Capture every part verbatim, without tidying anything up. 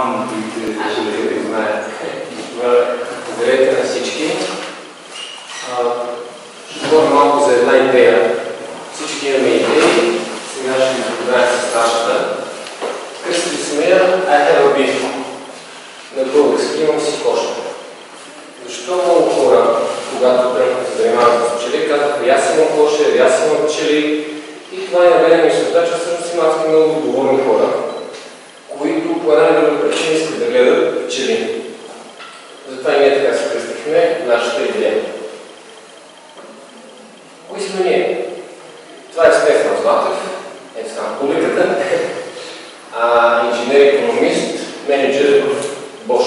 предавам които ще знаят. Здравейте на всички. Ще говоря малко за една идея. Всички имаме идеи. Сега ще ви запознаем с нашата. Къщи смея, I have a beef. На български имам си кошка. Защо много хора, когато тръгнат се занимават с пчели, казват, аз имам коша, аз имам пчели. И това е наведена мисълта, че всъщност има адски много отговорни хора, които по една или друга причина искат да гледат пчели. Затова и ние така се кръстихме нашата идея. Кои сме ние? Това е Стефан Златев, ето сам публиката, инженер-икономист, менеджер в Бош.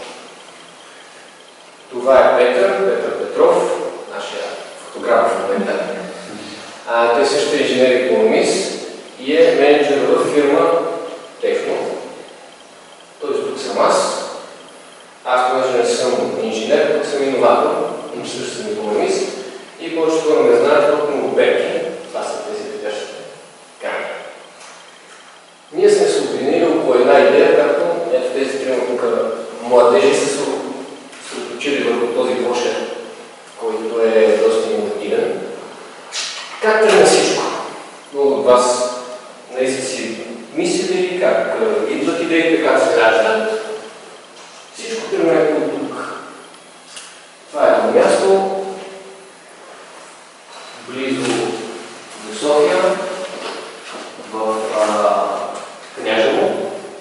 Това е Петър, Петър Петров, нашия фотограф в момента. А, той също е инженер-икономист и е менеджер в фирма Техно. Тоест тук съм аз. Аз понеже не съм инженер, тук съм иноватор, но също съм икономист и повечето хора ме знаят от многоберки. Това са тези петящите камери. Ние сме се обединили около една идея, както ето тези трима тук младежи са се съоточили върху този кошер, който е доста иновативен. Как тръгна всичко? Много от вас наистина си мислили как идват идеите, как се раждат. Всичко тръгна от тук. Това е едно място, близо до София, в Княжево.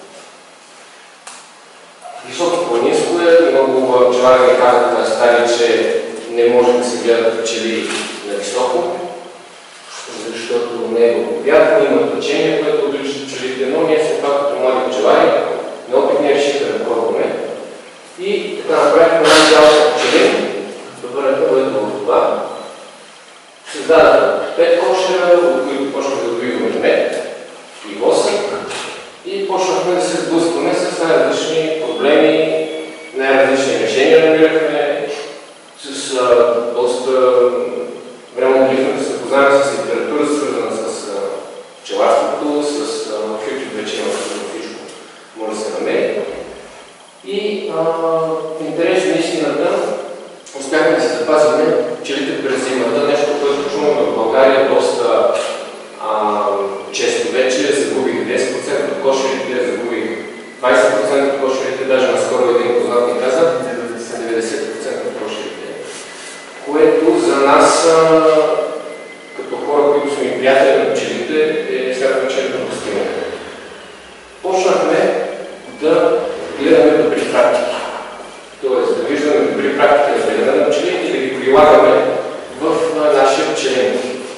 Високо планинско е, много пчелари ми казват стари, че не може да се гледат пчели на високо, защото не е благоприятно, има течение, което отрича пчелите, но ние все пак като млади пчелари, неопитни решиха да пробваме. И така направихме една цялата пчели, добърната бъде в това. Създадаха пет кошера, от които почнахме да добиваме мед и восък и почнахме да се сблъскваме с най-различни проблеми, най-различни решения намирахме, с а, доста време влизаме да се запознаем с литература, свързана с пчеларството, с в YouTube вече има всичко може да се намери. И в интерес на истината успяхме да се запазим пчелите през зимата, нещо, което чуваме в България доста а, често вече. Загубих десет процента от кошерите, загубих двадесет процента от кошерите, даже наскоро един познат ми каза деветдесет процента от кошерите, което за нас като хора, които сме приятели на пчелите, е смятаме, че е допустимо. Почнахме да гледаме добри практики. Тоест да виждаме добри практики на гледане на пчели и да ги прилагаме в нашия пчелен.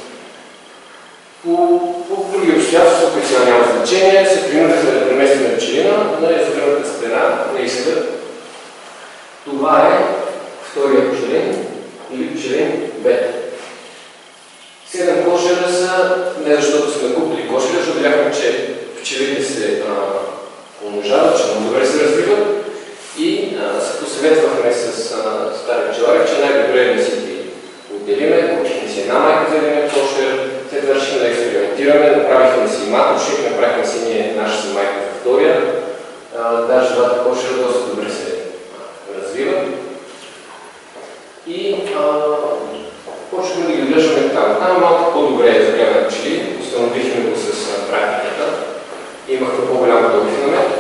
По, по други обстоятелства, които сега няма значение, се принудихме да преместим пчелина на язовирната стена на изход. Това е втория пчелин или пчелин бета. Седем кошера са, не защото сме купили кошера, защото видяхме, че пчелите се умножават, че много добре се развиват и а, се посъветвахме с а, стари пчелари, че най-добре е да си ги отделиме, кучихме си една майка за един кошер, след това решихме да експериментираме, направихме си матушник, направихме си ние наша си майка за втория, а, даже двата кошера доста добре се развиват. И почнахме да ги гледаме там. Там малко по-добре е за гледане на пчели. Установихме го с а, практиката. Имахме по-голяма добив на мед.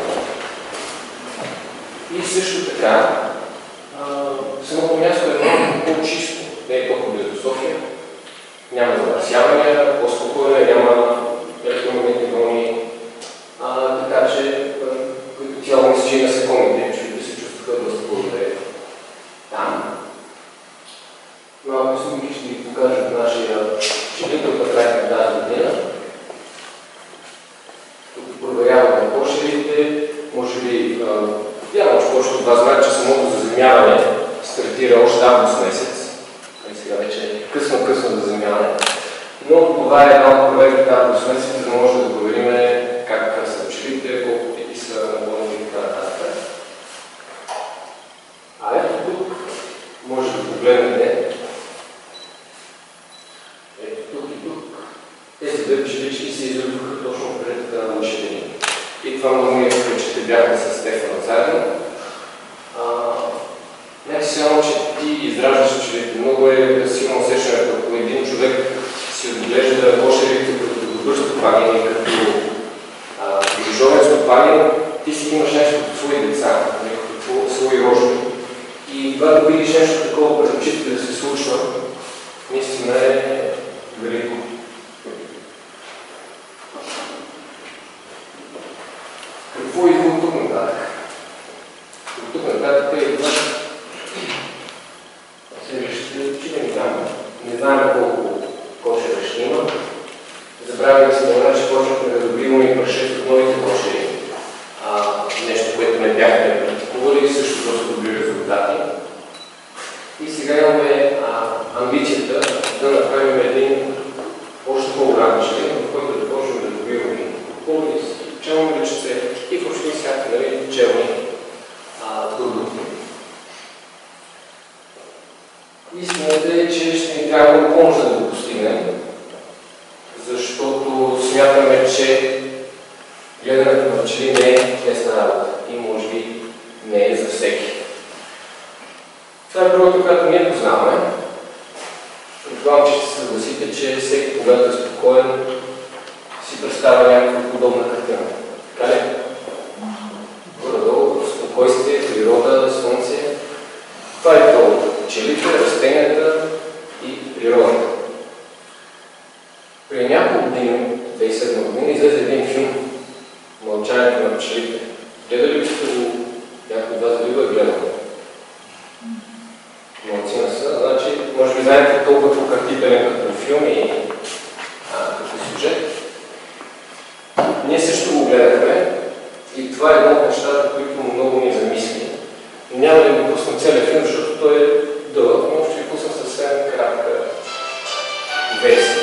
И също така, а, самото място е много по-чисто. Не е толкова близо до София. Няма замърсявания, по-спокойно, няма електромагнитни вълни. А, така че, като цяло мисля, че и насекомите, пчелите се чувстваха доста по-добре там. Малко снимки ще ви покажа от нашия пчелител, който правихме тази година. Тук проверяваме кошерите. Може би, вярвам, че повечето от вас знаят, че самото заземяване стартира още август месец. Сега вече е късно-късно за заземяване. Но това е една от проверките август месец, за да може да проверим как са пчелите, колко пити са наволни и така нататък. А ето тук може да погледнете. Ето тук и тук. Тези две пчелички се изредоха точно пред мъжете ни. И това много ми е че бяхме с Стефана заедно. Някакси само, че ти израждаш учените. Много е силно усещането, ако един човек си отглежда кошерите като добър стопанин и като грижовен стопанин, ти си имаш нещо като свои деца, като свои рожни. И когато видиш нещо такова пред очите да се случва, наистина е велико. Какво идва от тук нататък? От тук нататък е това. Ще отидем там. Не знаем колко кошера ще има. Забравяме се да че почнахме да добиваме и паршет от новите кошери. Нещо, което не бяхме практикували и също доста добри резултати. И сега имаме амбицията да направим един още по-голям член, в който да почнем да добиваме колки пчелни личице и въобще всяки нали, пчелни продукти. Истината е, че ще ни трябва много помощ да го постигнем, защото смятаме, че гледането на пчели не е лесна работа и може би не е за всеки. Това е първото, което ние познаваме. Предполагам, че ще се съгласите, че всеки, когато е спокоен, си представя някаква подобна картина. Така ли? Горе-долу, спокойствие, природа, слънце. Това е това. Пчелите, растенията и природата. При няколко години, две хиляди и седма година, излезе един филм "Мълчанието на пчелите". Гледали ли сте го? Някой от вас дали го е гледал? Малцина са. Значи, може би знаете толкова пократителен като филм и като сюжет. Ние също го гледахме и това е едно от нещата, които много ни замисли. Няма да го пусна целият филм, защото той е дълъг, но ще ви пусна съвсем кратка версия.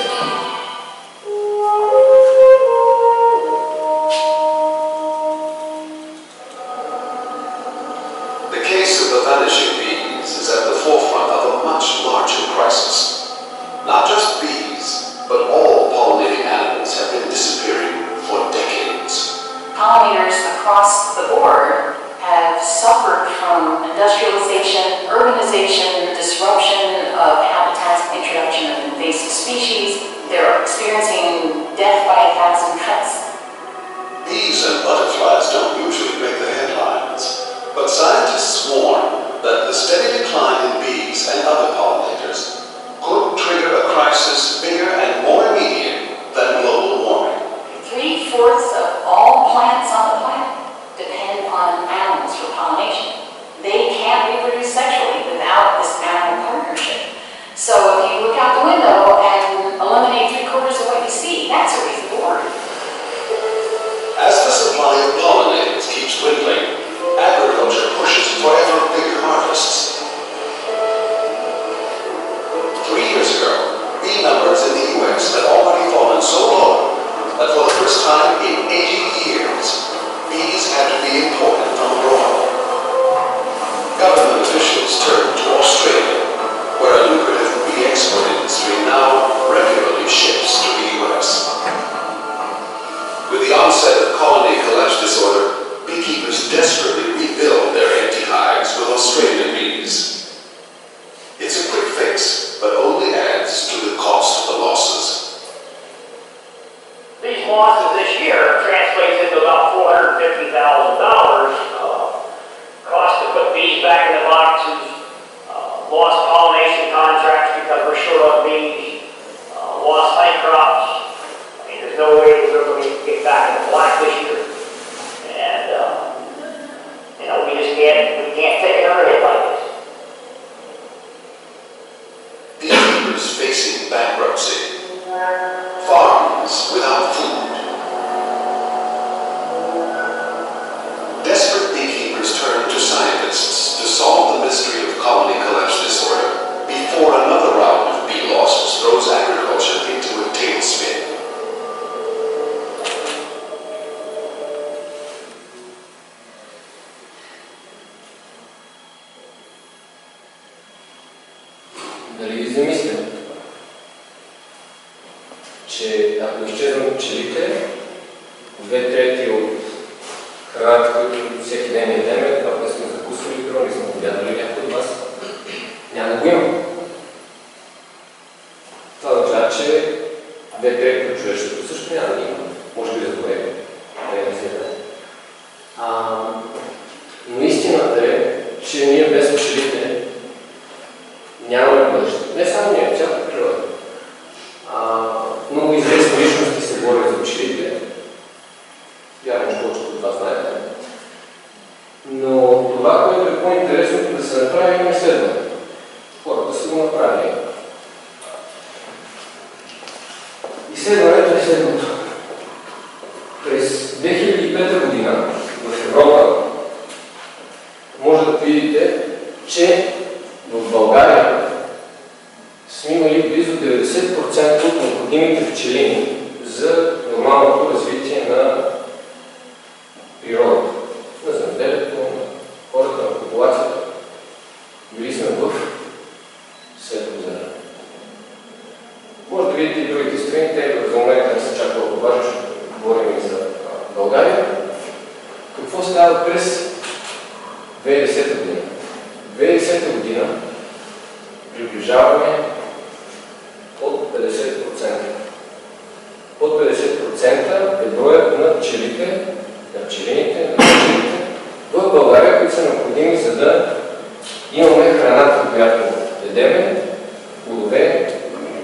Vanishing bees is at the forefront of a much larger crisis. Not just bees, but all pollinating animals have been disappearing for decades. Pollinators across the board have suffered from industrialization, urbanization, disruption of habitats, introduction of invasive species. They're experiencing death by a thousand cuts. Bees and butterflies don't usually make the headlines, but scientists warn that the steady decline in bees and other pollinators could trigger a crisis bigger and more immediate than global warming. Three-fourths of all plants on the planet depend on animals for pollination. They can't reproduce sexually without this animal partnership. So if you look out the window and eliminate three-quarters of what you see, that's a reason to worry. As the supply of pollinators keeps dwindling, agriculture pushes for ever bigger harvests. Three years ago, bee numbers in the U S had already fallen so low that for the first time in eighty years, bees had to be imported from abroad. Government officials turned to Australia, where a lucrative bee export industry now regularly ships to the U S. With the onset of colony collapse disorder, beekeepers desperately rebuild their empty hives with Australian bees. It's a quick fix, but only adds to the cost of the losses. These losses this year translates into about four hundred fifty thousand dollars. Uh, cost to put bees back in the boxes, uh, lost pollination contracts because we're short on bees, uh, lost honey crops. I mean, there's no way we're going to get back in the black this year. And, uh, you know, we just can't, we can't take another hit like this. Beekeepers facing bankruptcy. Farms without food. Desperate beekeepers turn to scientists to solve the mystery of colony collapse disorder before another round of bee losses throws agriculture into a tailspin. Дали ви замисля, че ако изчезнат пчелите, две трети от храната, които всеки ден ядем, това не сме закусвали, дори не сме обядали някой от вас. Няма да го има. Това означава, че две трети от човечеството също няма да има. Може би за добре. Не е да а, но истината е, че ние без пчелите нямаме бъдеще. Не само ние, цялата природа. А, много известни личности се борят за пчелите. Вярвам, че повечето от вас знаете. Но това, което е по-интересното да се направи, е изследване. Хората са го направили. Изследването е следното. През две хиляди и пета година в Европа може да видите, че в България сме имали близо деветдесет процента от необходимите пчелини за нормалното развитие на природата, на земеделието, на хората, на популацията. Били сме в Светлозера. Може да видите и другите страни, те за момента не са чак толкова важни, защото говорим и за България. Какво става през две хиляди и десета година? две хиляди и десета година приближаваме под петдесет процента. Под петдесет процента е броят на пчелите, на пчелините, на пчелите в България, които са необходими, за да имаме храната, която ядеме, плодове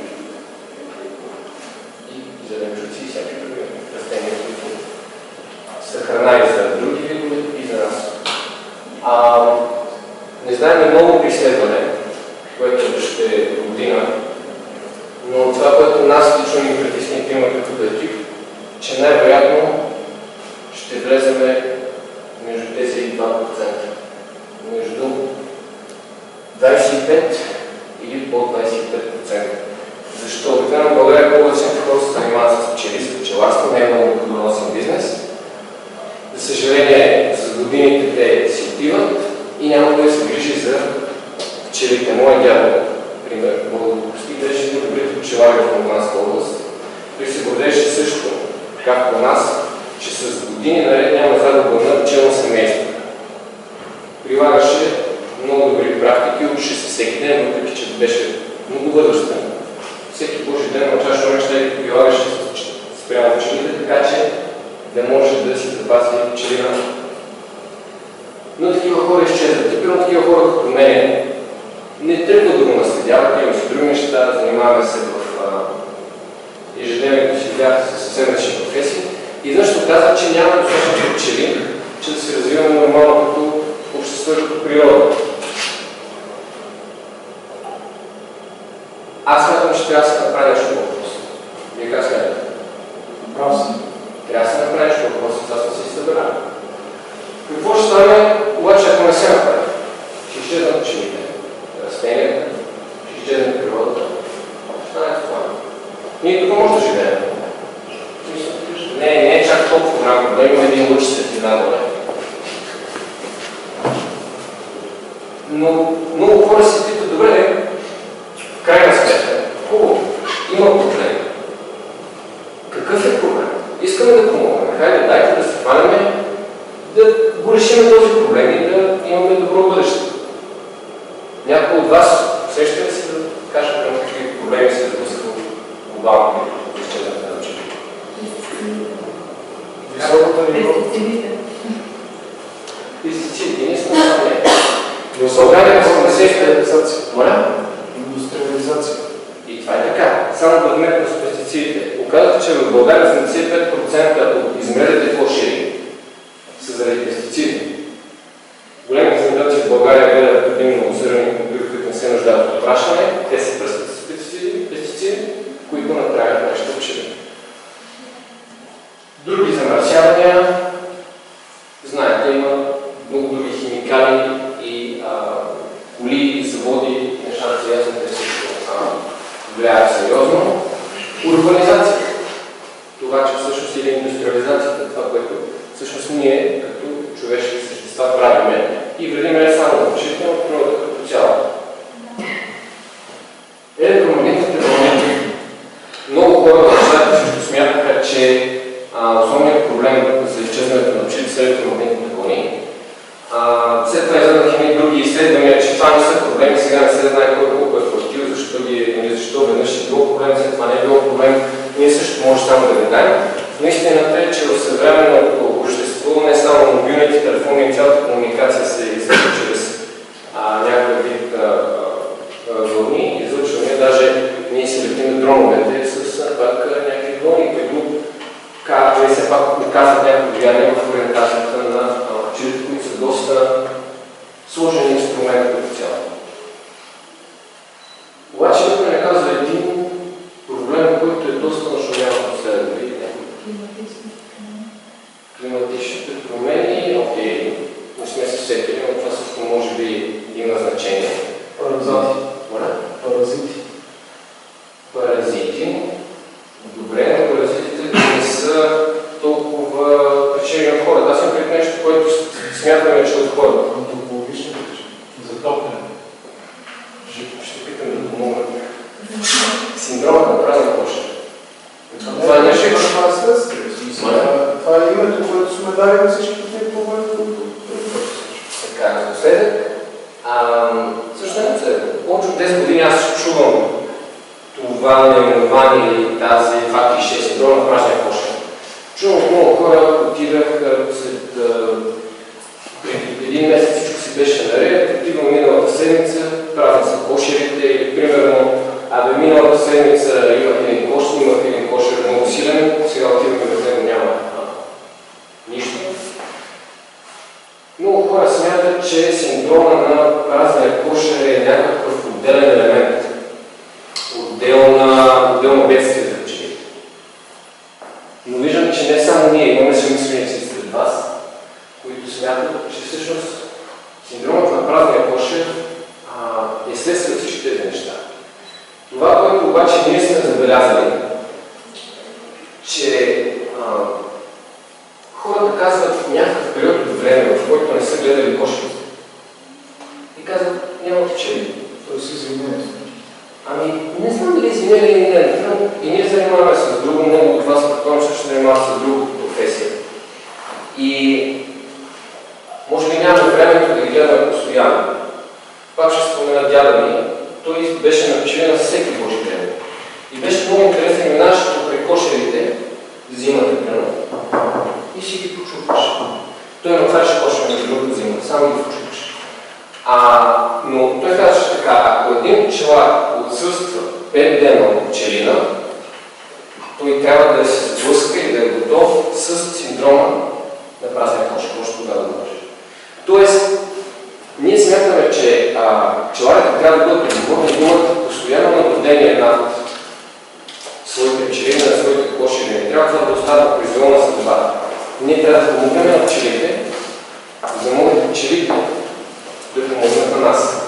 и зеленчуци и всякакви други растения, които са храна и за други видове, и за нас. А, не знаем много изследване, което ще е година, но това, което нас лично ни притесни има като екип, че най-вероятно ще влеземе между тези два процента. Между двадесет и пет или под двадесет и пет процента. Защо? Обикновено в България повечето хора се занимават с пчели, с пчеларство, не е много плодоносен бизнес. За съжаление, с годините те си отиват и няма да се грижи за пчелите. Моя дядо, например, много да прости, беше един добрите пчелари в Монтанска област. Той се гордеше също, както у нас, че с години наред няма загуба на пчелно семейство. Прилагаше много добри практики, учеше се всеки ден, въпреки че беше много възрастен. Всеки Божи ден научаваше неща и прилагаше спрямо пчелите, така че да може да си запази пчелина. Но такива хора изчезват. Тепер такива хора като мен не трябва да го наследяват, имаме си други неща, занимаваме се в ежедневието си, бяха с съвсем различни професии. И защо казва, че няма достатъчно пчели, че да се развиваме нормално като общество и като природа. Аз смятам, че трябва да се направи нещо по въпроса. Вие как смятате? Въпрос. Трябва да се направи нещо по въпроса, това сме си събрали. Какво ще стане, обаче, ако не се направи? Ще изчезнат пчелите, растенията, ще изчезнат природата. Ще стане това. Ние тук може да живеем. Не, не е чак толкова голям проблем, има един луч светлина доле. Но много хора се питат, добре, в крайна сметка, хубаво, има проблем. Какъв е проблем? Искаме да помогнем. Хайде, дайте да се хванем, да го решим този проблем и да имаме добро бъдеще. Някой от вас усеща ли се да каже към какви проблеми се допускат глобално да изчезнат на учени? Високото ниво. Пестициди. Ние сме само не. В България осемдесет Моля? Индустриализация. И това е така. Само да вметна с пестицидите. Оказвате, че в България осемдесет и пет процента от измерените площи са заради пестициди. Големите земеделци в България гледат предимно зърнени култури, които не се нуждаят от опрашване. Те се пръскат с пестициди, пестициди, които направят нещо пчели. Други замърсявания, знаете, има много други химикали и а, коли, заводи, нещата са ясно, те също влияят сериозно. Урбанизация. Това, че всъщност или индустриализацията, това, което всъщност ние като човешки същества правиме и вредиме не само на пчелите, но природата като цяло. Електромагнитните вълни. Много хора в света също смятаха, че а, основният проблем за изчезването на пчелите с електромагнитните вълни. След това изгледаха и други изследвания, че това не са проблеми, сега не се знае кой колко е платил, защо, ги, защо веднъж е било проблем, след това не е било проблем, ние също може само да гадаем. Но истината е, че в съвременното общество не само мобилните телефони и цялата комуникация се извършва чрез някакъв вид а, а, вълни, излъчване, даже ние си летим дроновете с пак някакви вълни, които казват, все пак оказват някакво влияние в ориентацията на училите, които са доста сложен инструмент като цяло. Обаче никой не казва един проблем, който е доста нашумян последно. Климатичните промени, окей, не сме се сетили, но това също може би има значение. Паразити. Паразити. Паразити. Добре, но паразитите не са толкова причини от хората. Аз съм пред нещо, което смятаме, че от хората. Антропологични причини. Затопляне. Ще питам да помогна. Синдромът на празна площа. Това е нещо, това е следствие. Това е името, което сме дали на всички тези проблеми, които така, напоследък. Също не напоследък. Повече от десет години аз чувам това наименование или тази два клише синдром на празния площа. Чувам много хора, отидах след преди един месец всичко си беше наред, отивам миналата седмица, празни са кошерите или примерно абе миналата седмица имах един кошер, имах един кошер много силен, сега отиваме без него няма нищо. Много хора смятат, че синдрома на празния кошер е някакъв отделен елемент, отделна, отделно бедствие за учените. Но виждам, че не само ние имаме съмисленици сред вас, които смятат, че всъщност синдромът на празния кошер е следствие от всички тези неща. Това, което обаче ние сме забелязали, че а, хората казват в някакъв период от време, в който не са гледали кошерите. И казват, няма пчели. Той си извинение. Ами, не знам дали извинение или не. И ние занимаваме с друго, много от вас, предполагам, че ще занимават с друга професия. И може би нямаме времето да ги гледаме постоянно. Пак ще спомена дяда ми. Той беше на пчели на всеки Божи ден. И беше много интересен и нашето при кошерите, зимата прено, и си ги почупваше. Той не отваряше кошер между другото зимата, само ги почупваше. А, но той казваше така, ако един пчелар отсъства пет дена от пчелина, той трябва да се сблъска и да е готов с синдрома на празния кошер, може тогава да може. Тоест, ние смятаме, че пчеларите трябва да бъдат отговорни да имат постоянно наблюдение над своите пчели, на своите кошери. Не трябва това да остава произволна съдба. Ние трябва да помогнем на пчелите, за да могат пчелите да помогнат на нас.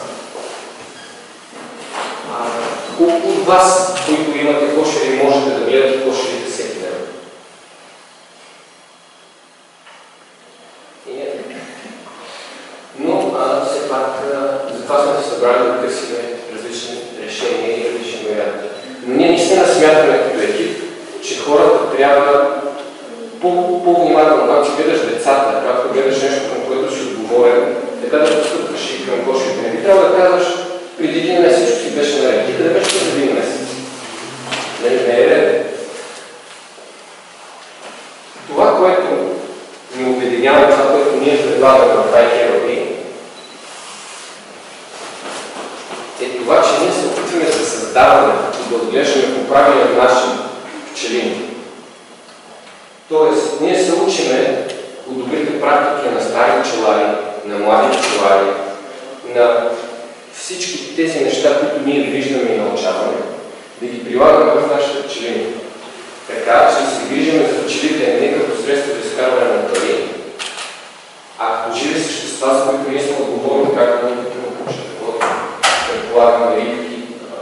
А, колко от вас, които имате кошери, можете да гледате кошерите всеки ден? Но а, все пак затова сме се събрали да търсим различни решения и различни варианти. Но ние наистина смятаме като екип, че хората трябва по-внимателно, когато си гледаш децата, когато гледаш нещо, към което си отговорен, така да постъпваш и към кошерите. Не би трябва да казваш, преди един месец всичко си беше наред. Ти къде беше преди един месец? Не, не е ред. Това, което ни обединява, това, което ние предлагаме в ай кей ел би, е това, че ние се опитваме да създаваме и да отглеждаме по правилен начин пчелини. Тоест, ние се учиме от добрите практики на стари пчелари, на млади пчелари, на всички тези неща, които ние виждаме и научаваме, да ги прилагаме в нашите пчелини. Така, че да се грижим за пчелите не като средство за изкарване на пари, а като живи същества, за които ние сме отговорни, както ние като научат, предполагаме рибки.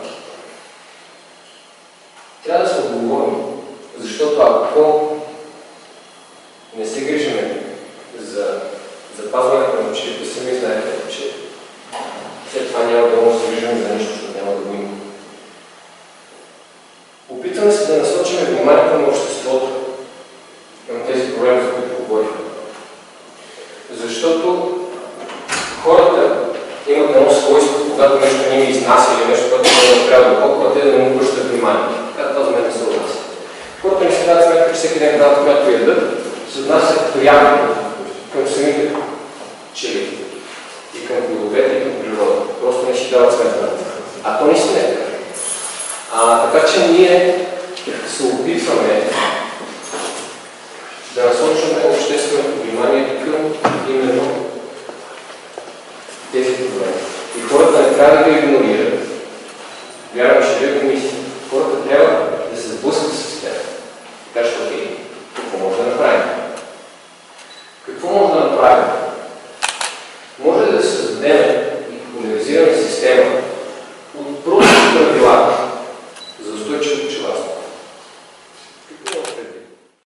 Трябва да сме отговорни, защото ако не се грижиме за запазването на пчелите, сами знаете, че след това няма да може да се грижим за нищо, защото няма да го има. Опитваме се да насочим вниманието на обществото към тези проблеми, за които говорихме. всеки ден храната, която ядат, се отнася прямо към самите пчели и към плодовете и към природа. Просто не си дават сметка. А то наистина е така. А, така че ние се опитваме да насочваме общественото внимание към именно тези проблеми. И хората не трябва да ги игнорират. Вярвам, че вие го мислите. Хората трябва да се сблъскат с тях. Така че